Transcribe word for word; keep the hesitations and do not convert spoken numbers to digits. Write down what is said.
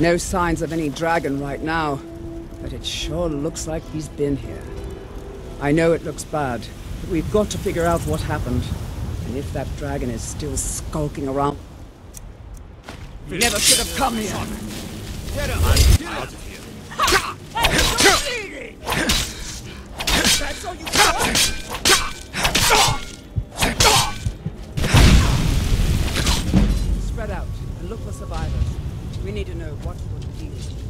No signs of any dragon right now, but it sure looks like he's been here. I know it looks bad, but we've got to figure out what happened. And if that dragon is still skulking around... We never should have come here! Get him! I'm out of here. That's all you got? Spread out and look for survivors. We need to know what will deal.